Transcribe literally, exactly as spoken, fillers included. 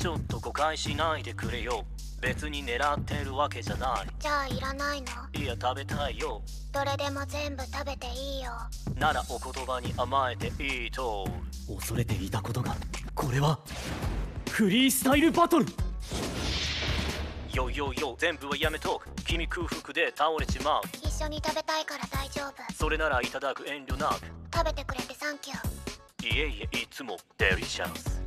ちょっと誤解しないでくれよ。別に狙ってるわけじゃない。 じゃあいらないの？ いや食べたいよ。 どれでも全部食べていいよ。 ならお言葉に甘えていいと。 恐れていたことが、これはフリースタイルバトル。 よよよ、全部はやめとく。君空腹で倒れちまう。 一緒に食べたいから大丈夫。 それならいただく遠慮なく。 食べてくれてサンキュー。 いえいえ、いつもデリシャス。